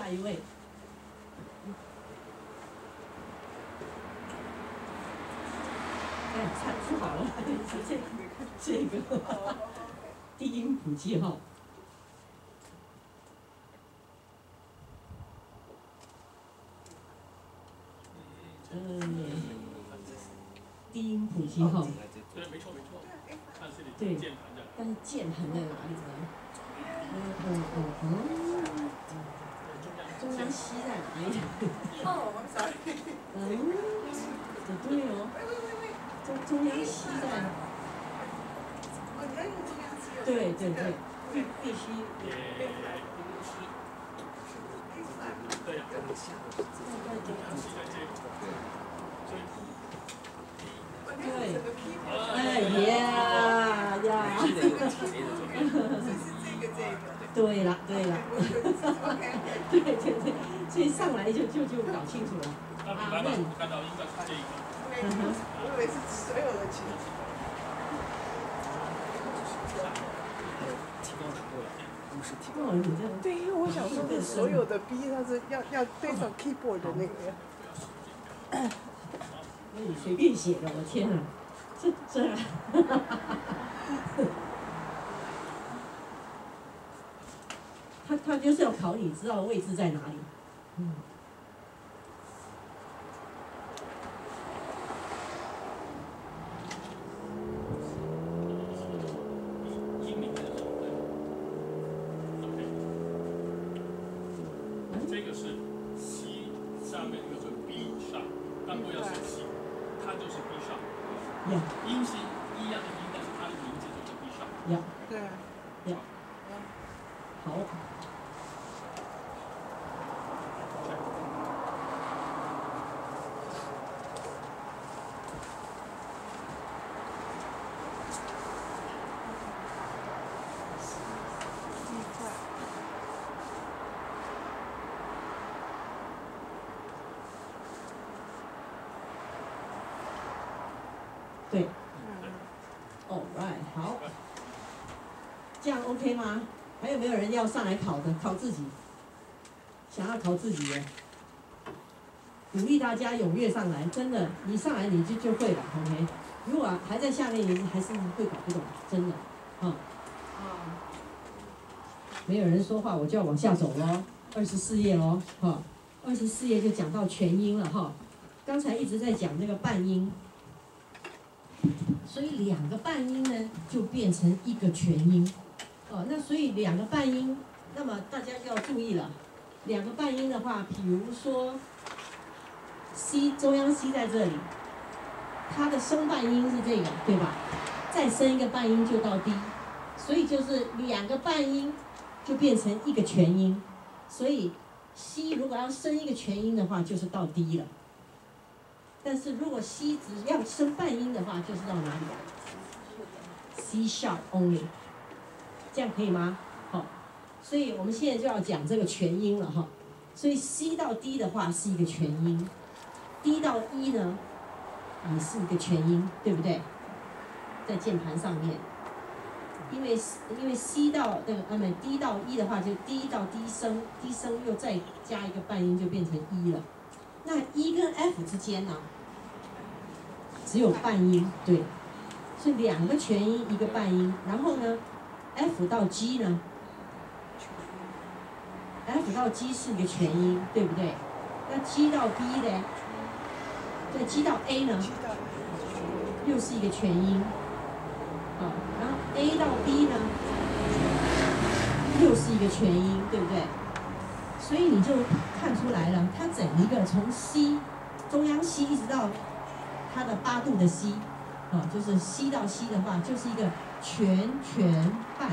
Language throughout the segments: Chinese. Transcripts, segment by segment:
下一位。哎，唱不好了，这个低音谱记号。低音谱记号。 对，没错没错。 对，但是键盘在哪里呢？中央西在哪里？ 哦，I'm sorry。 对哦。中央西在。 哦，你要用中央西。 对对对，必须。 对呀。 对，哎呀呀！对了对了，对对对，所以上来就搞清楚了。 阿门。看到应该是这一个。 我以为是所有的曲子。 哦，你这对，因为我想说，所有的 B 它是要对上 keyboard 的那个。 那你随便写的，我天啊，他就是要考你知道位置在哪里。 这个是 C 上面那个是 B 上，当我要写 C， 它就是 B 上。音是一样的音，但是它的名字就是 B 上。 对啊。 好。对。All right， 好。这样 OK 吗？还有没有人要上来考的？考自己，想要考自己的，鼓励大家踊跃上来。真的，你上来你就会了 ，OK。如果还在下面，你还是会搞不懂，真的，没有人说话，我就要往下走咯。24页咯，24页就讲到全音了哈。刚才一直在讲那个半音。所以2个半音呢，就变成1个全音，那所以2个半音，那么大家就要注意了。2个半音的话，比如说 C 中央 C 在这里，它的升半音是这个，对吧？再升1个半音就到 D， 所以就是2个半音就变成1个全音，所以 C 如果要升1个全音的话，就是到 D 了。但是如果 C 只要升半音的话，就是到哪里啊 ？C sharp only， 这样可以吗？好，所以我们现在就要讲这个全音了哈。所以 C 到 D 的话是1个全音 ，D 到 E 呢也是1个全音，对不对？在键盘上面，因为 C 到那个D 到 E 的话，就 D 到 D 升又再加1个半音，就变成 E 了。那 E 跟 F 之间呢？只有半音，对，是2个全音1个半音，然后呢 ，F 到 G 呢 ，F 到 G 是1个全音，对不对？那 G 到 B 呢？对 ，G 到 A 呢，又是1个全音，然后 A 到 B 呢，又是1个全音，对不对？所以你就看出来了，它整一个从 C 中央 C 一直到它的8度的 C， 就是 C 到 C 的话，就是一个全半，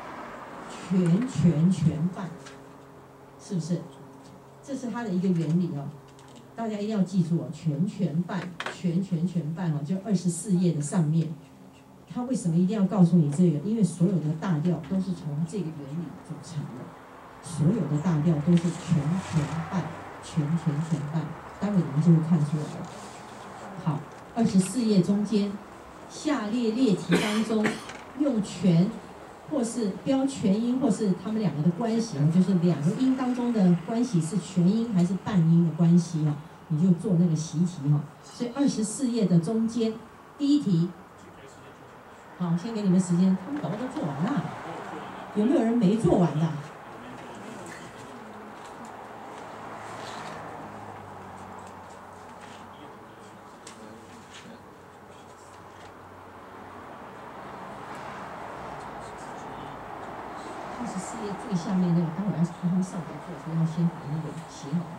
全半，是不是？这是它的一个原理哦，大家一定要记住哦，全半，全半哦，就24页的上面。它为什么一定要告诉你这个？因为所有的大调都是从这个原理组成的，所有的大调都是全半，全半。待会你们就会看出来了。好，24页中间，下列列题当中用全或是标全音，或是他们两个的关系哦，就是两个音当中的关系是全音还是半音的关系哦，你就做那个习题哈。所以24页的中间第一题，好，先给你们时间，他们搞不好都做完了，有没有人没做完的？24页最下面那个，待会儿要让他们上台做，所以要先把那个写好。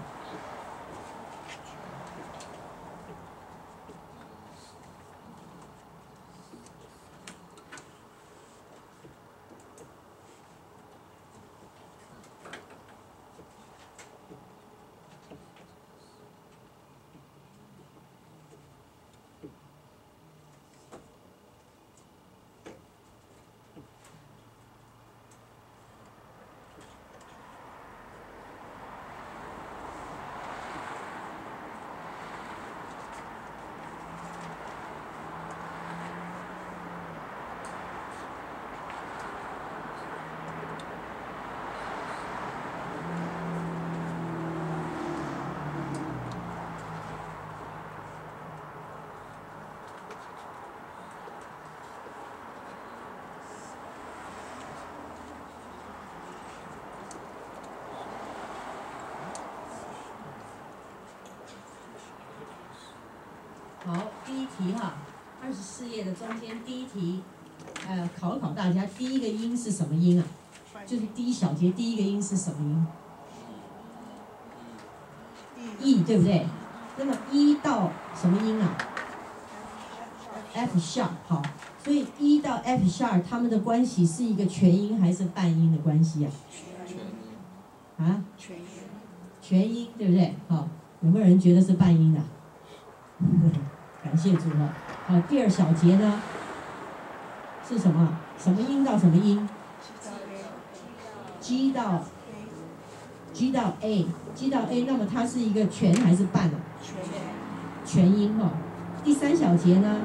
好，第一题哈，24页的中间第一题，考一考大家，第一个音是什么音啊？就是第一小节第一个音是什么音？E 对不对？那么E到什么音啊 ？F sharp 好，所以E到 F sharp 它们的关系是一个全音还是半音的关系啊？啊？全音对不对？好，有没有人觉得是半音的？感谢主了。好，第二小节呢是什么？什么音到什么音 ？G 到 A，G 到 A， 那么它是一个全还是半啊？全音哈。第三小节呢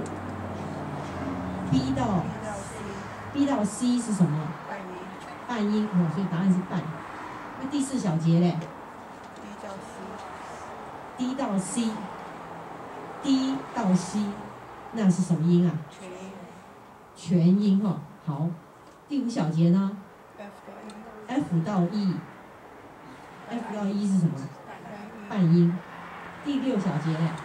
？B 到 C 是什么？半音哦，所以答案是半。那第四小节嘞 ？D 到 C。D 到 C， 那是什么音啊？全音哈。好，第五小节呢 ？F 到 E，F 到 E 是什么？半音。第六小节嘞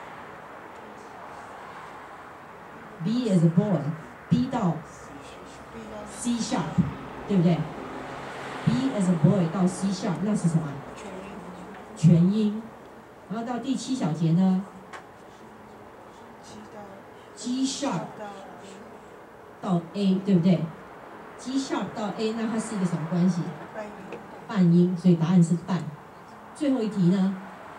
？B as a boy，B 到 C sharp， 对不对 ？B as a boy 到 C sharp， 那是什么？全音。然后到第七小节呢？ G sharp 到 A， 对不对 ？G sharp 到 A， 那它是一个什么关系？半音，所以答案是半。最后一题呢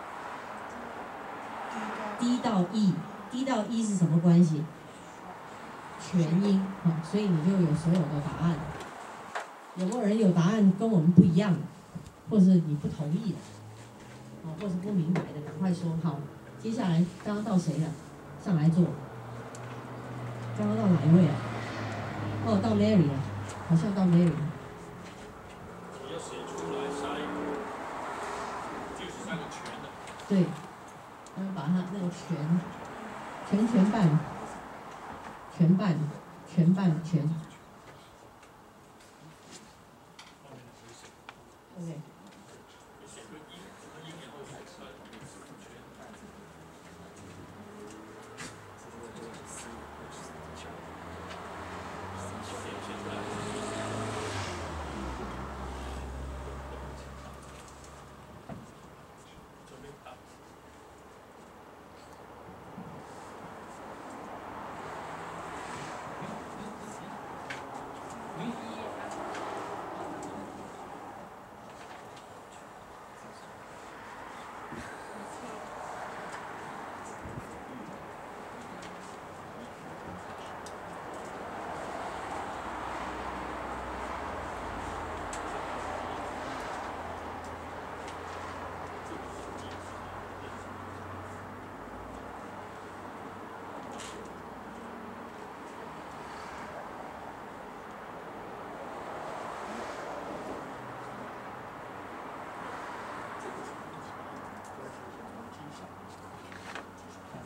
？D 到 E，D 到 E 是什么关系？全音，好，所以你就有所有的答案。有没有人有答案跟我们不一样的，或是你不同意的，或是不明白的，赶快说。好，接下来刚刚到谁了？上来坐。 刚刚到哪一位啊？哦，到 Mary 了，好像到 Mary 了。 你要写出来下一个，就是那个全的。 对，把它那个全半，全半。OK。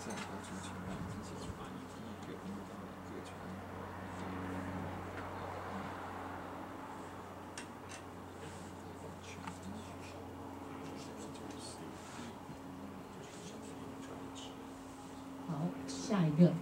好，下一个。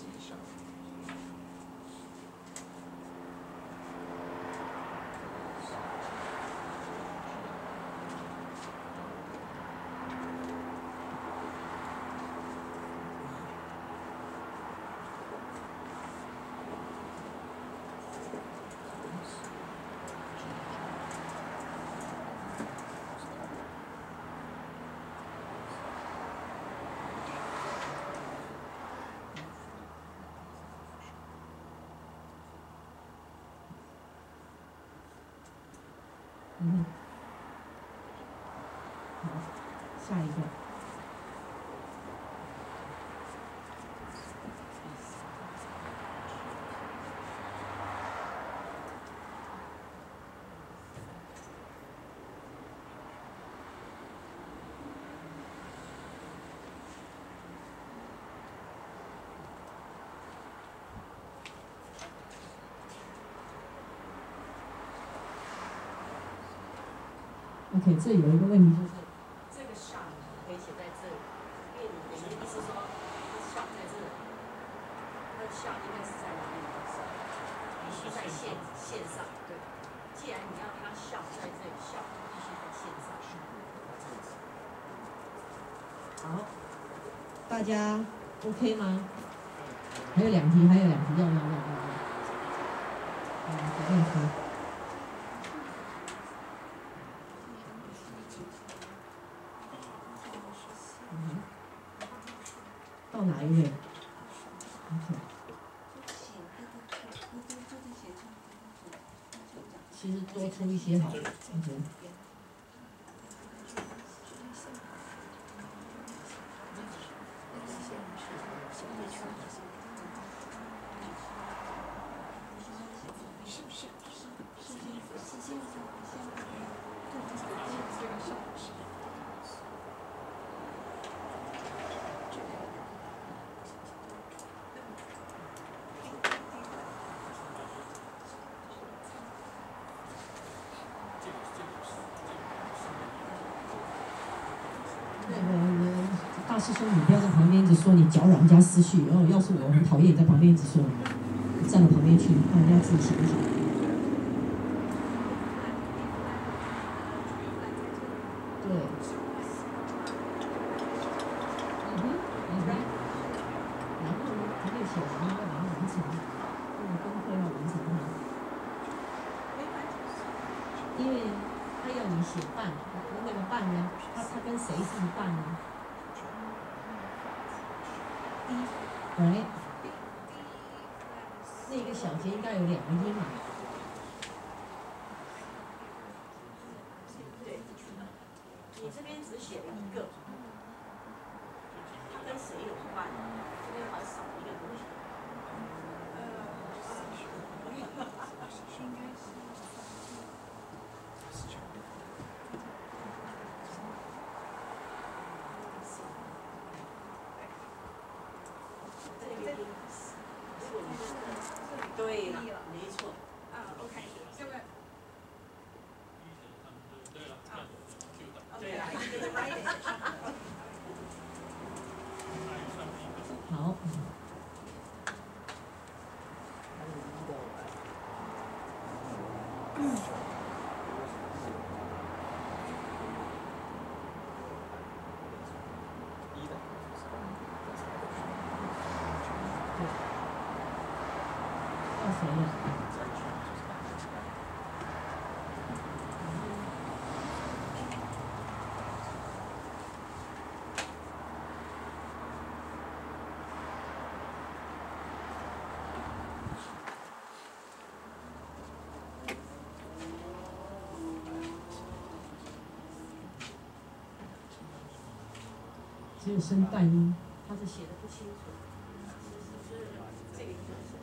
好，下一个。OK， 这有一个问题就是，这个 shop 可以写在这里，因为你的意思说 shop 在这里，那 shop 应该是在哪里？是在线上，对。既然你要它 shop 在这里 ，shop 必须在线上。好，大家 OK 吗？还有2题，还有2题，要。随便说。到哪一位 ？OK。其实多出一些好了。OK。大师兄，你不要在旁边一直说，你搅扰人家思绪。然后，要是我很讨厌你在旁边一直说，站到旁边去，让人家自己想一想。对。然后呢，还可以写完，要把它完成，功课要完成它。因为他要你写伴，那个伴呢，他跟谁是一伴呢？right？ 那个小节应该有2个音嘛。对，你这边只写了1个，它跟谁有关？这边好像少一个东西。应该是。对了，没错。 OK， 这个。 对了。 好。到谁了？只有升半音，他是写的不清楚。这个就是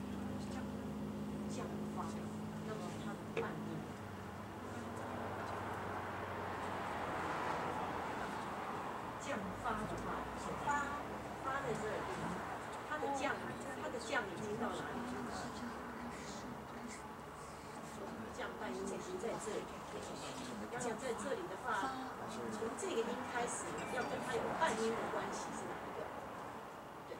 降发，那么它的半音。降降发的话，发在这里，它的降已经到哪里？降半音已经在这里。降在这里的话，从这个音开始，要跟它有半音的关系是哪一个？对，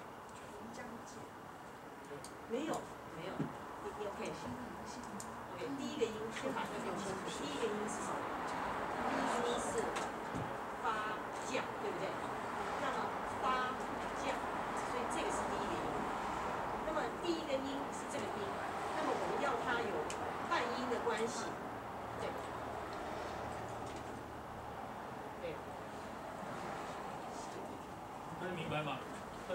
没有。OK， 第一个音先把它搞清楚，第一个音是什么？第一个音是发降，对不对？那么发降，所以这个是第一个音。那么第一个音是这个音，那么我们要它有半音的关系，对。 大家明白吗？对。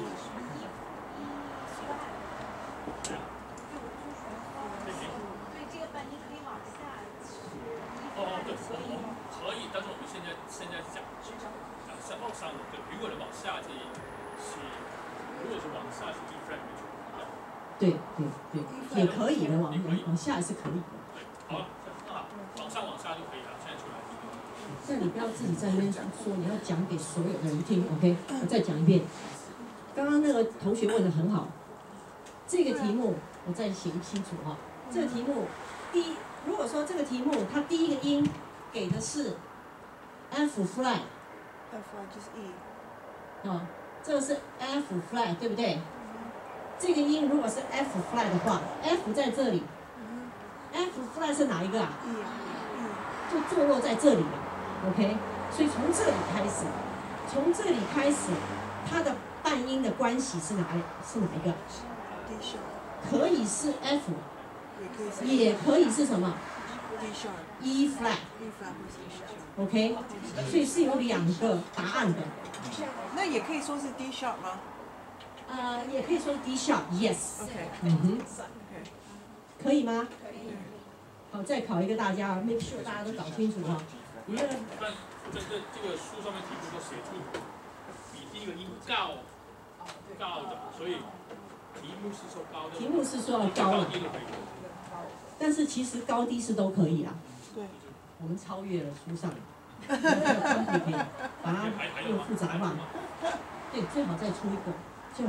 这个半音可以往下对，可以，但是我们现在讲往上的，对，如果是往下如果是往下是 E flat 对，也可以的，往下也是可以的。 对，好，往下就可以了，现在出来。 那你不要自己在那边说，你要讲给所有的人听 ，OK？ 我再讲一遍。刚刚那个同学问的很好，这个题目我再写清楚哈。这个题目如果说这个题目它第一个音给的是 F flat，F flat 就是 E。 这个是 F flat， 对不对？这个音如果是 F flat 的话 ，F 在这里，F flat 是哪一个啊？就坐落在这里了 ，OK？ 所以从这里开始，它的半音的关系是哪一个？可以是 F， 也可以是什么 ？E flat。OK， 所以是有2个答案的。 那也可以说是 D sharp 吗？ 也可以说 D sharp，yes。 OK。 可以吗？可以。好，再考一个大家 ，make sure 大家都搞清楚哈。你那个， 这个书上面题目都写出比第一个音高的，所以题目是说高的。 题目是说要高的，但是其实高低是都可以啦。 对。 我们超越了书上，可以把它更复杂化。对，最好再出一个。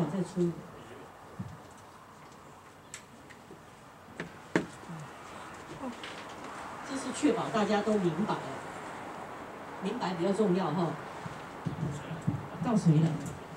这是确保大家都明白了，明白比较重要哈。到谁了？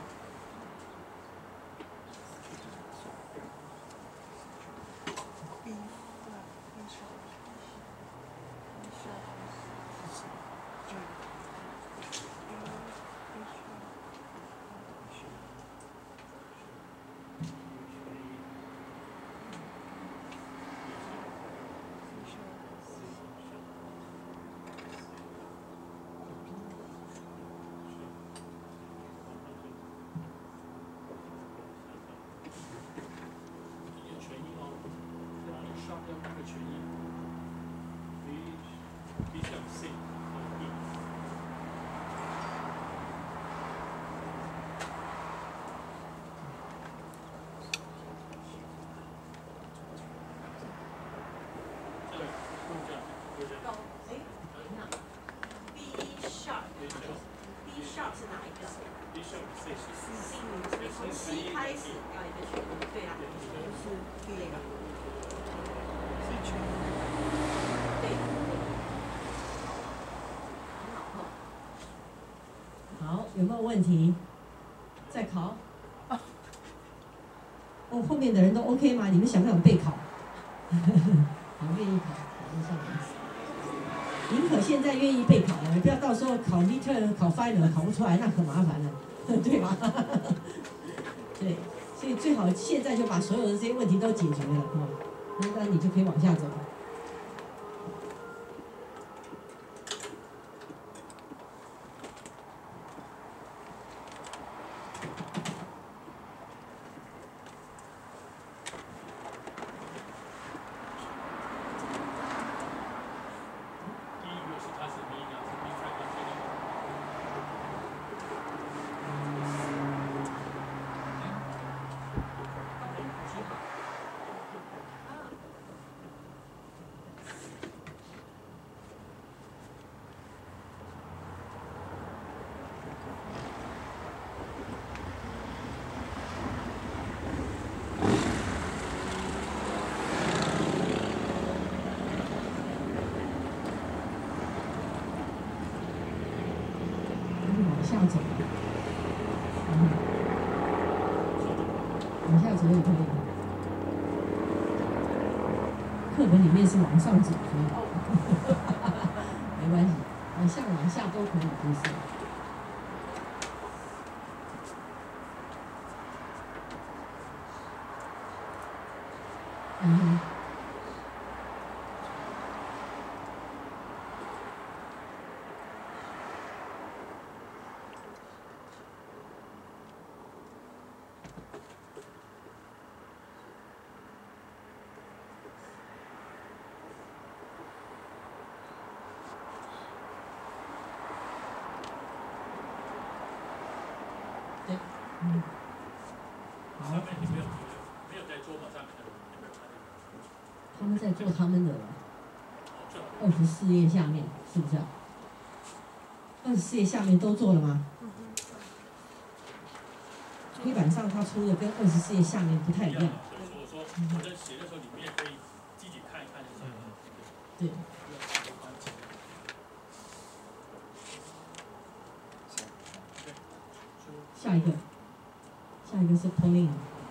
有没有问题？再考？后面的人都 OK 吗？你们想不想备考？好，愿意考，考上来。宁可现在愿意备考了，不要到时候考 midterm、考 final 考不出来，那可麻烦了，对吧？对，所以最好现在就把所有的这些问题都解决了，那你就可以往下走。 下走，往下走也可以。课本里面是往上走，所以没关系，往下都可以，就是。对， 上面你没有在桌嘛？上面有没有看见？ 他们在做他们的了。24页下面是不是啊？24页下面都做了吗？黑板上他出的跟24页下面不太一样。 所以我说我在写的时候，你们也可以自己看一看就行了。 对。下一个是 Pauline。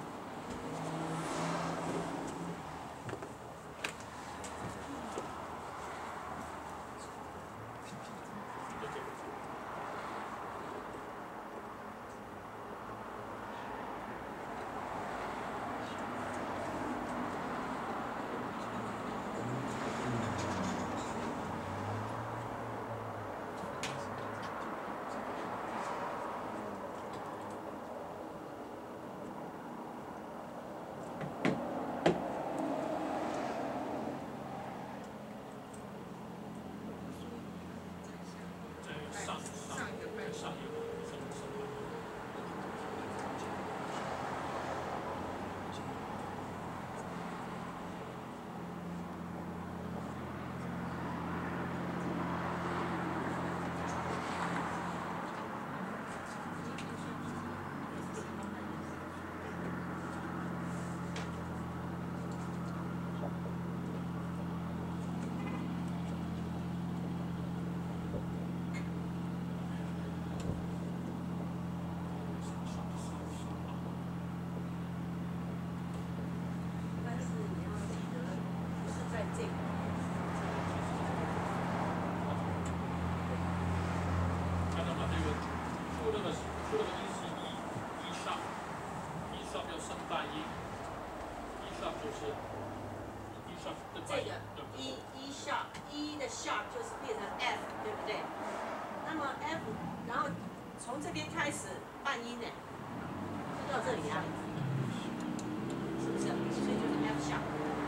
这个 E sharp E 的 sharp 就是变成 F， 对不对？那么 F， 然后从这边开始半音呢，就到这里啊，是不是？所以就是 F sharp，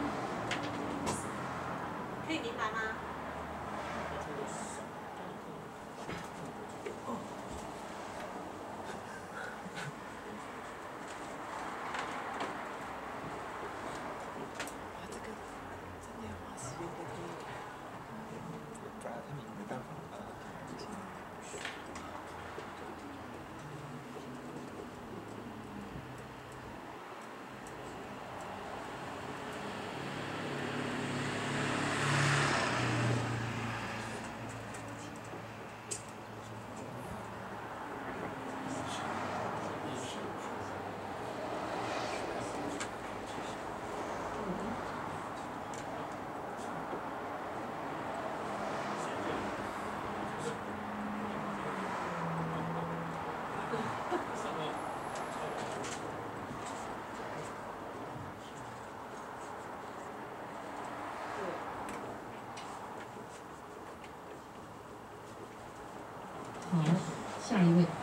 可以明白吗？好，下一位。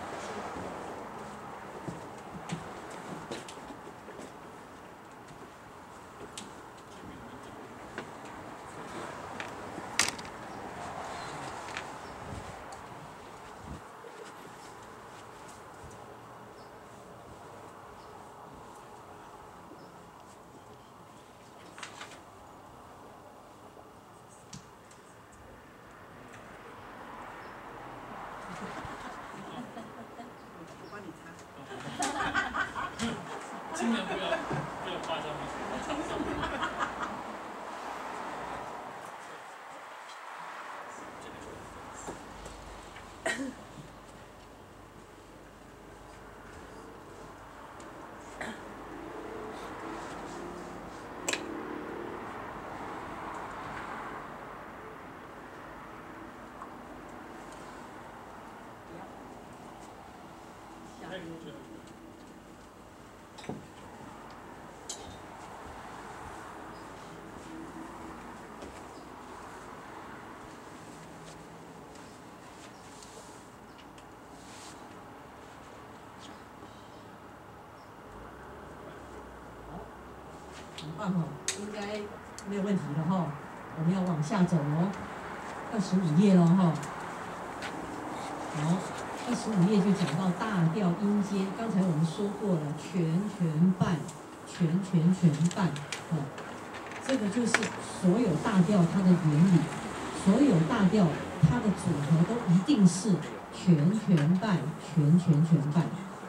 很棒哈，应该没有问题了哈。我们要往下走哦，25页了哈。好，25页就讲到大调音阶。刚才我们说过了，全半，全半，这个就是所有大调它的原理，所有大调它的组合都一定是全半，全半。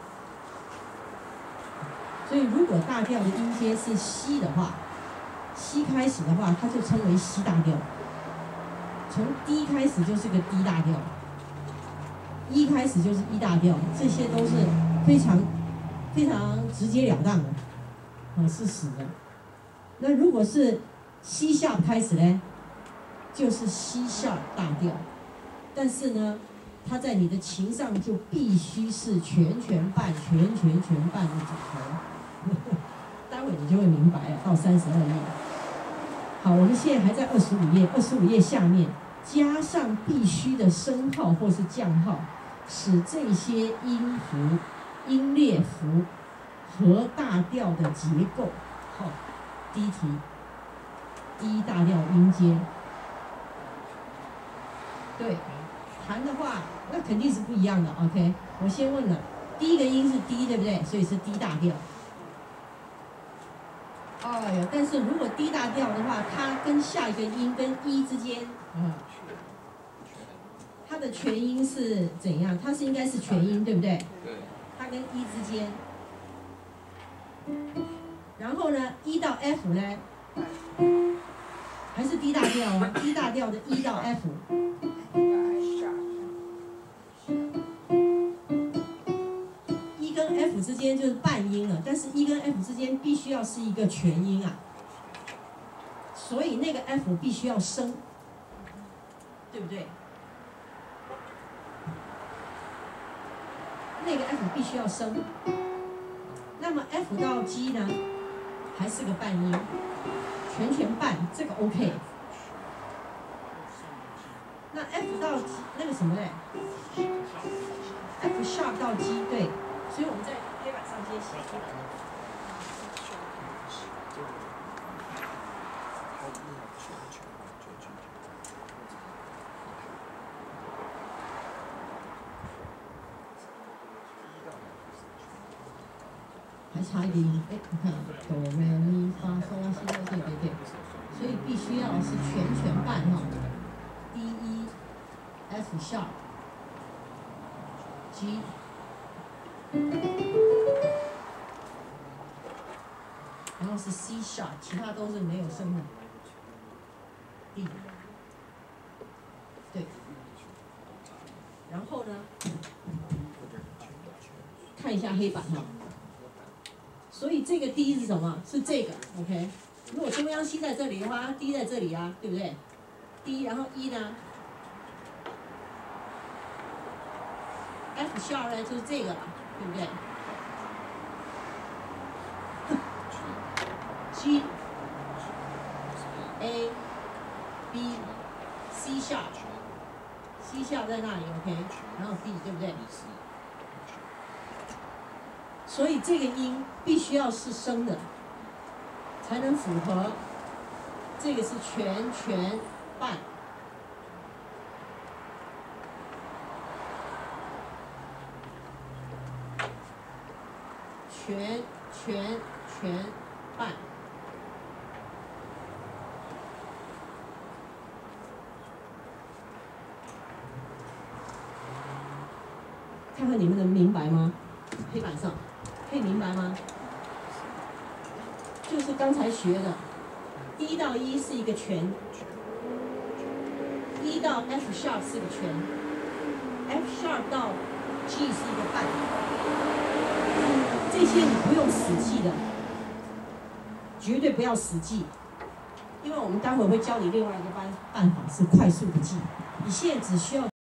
所以如果大调的音阶是西的话，西开始的话，它就称为西大调。从 D 开始就是个 D 大调，E 开始就是 E 大调，这些都是非常直截了当的，是死的。那如果是 C sharp 开始呢，就是 C sharp 大调，但是呢，它在你的琴上就必须是全半，全半的组合。待会你就会明白了，到32页。好，我们现在还在25页，25页下面加上必须的升号或是降号，使这些音符、音列符和大调的结构。好，第一题，D 大调音阶。对，弹的话那肯定是不一样的。OK， 我先问了，第一个音是 D， 对不对？所以是 D 大调。哎呀，但是如果 D 大调的话，它跟下一个音跟 E 之间，它的全音是怎样？它是应该是全音，对不对？ 对。 它跟 E 之间，然后呢 ，E 到 F 呢，还是 D 大调啊 ？D 大调的 E 到 F。F 之间就是半音了，但是 E 跟 F 之间必须要是一个全音啊，所以那个 F 必须要升，对不对？那个 F 必须要升，那么 F 到 G 呢，还是个半音，全半，这个 OK。那 F 到 G 那个什么嘞 ？F sharp 到 G 对。所以我们在黑板上先写出来。还差一点音，你看，哆来咪发嗦拉西哆，对，所以必须要是全半哈 ，D E F sharp G。然后是 C sharp， 其他都是没有升的。D， 对。然后呢，看一下黑板哈。所以这个 D 是什么？是这个 ，OK。如果中央 C 在这里的话 ，D 在这里啊，对不对 ？D， 然后 E 呢 ？F sharp 呢就是这个了，对不对？G A B C sharp，C sharp 在那里 OK， 然后 D 对不对？所以这个音必须要是升的，才能符合。这个是全半。全半。看看你们能明白吗？黑板上可以明白吗？就是刚才学的 ，D 到 E 是一个全 ，E 到 F sharp 是个全 ，F sharp 到 G 是一个半。这些你不用死记的，绝对不要死记，因为我们待会会教你另外一个办法是快速的记，你现在只需要。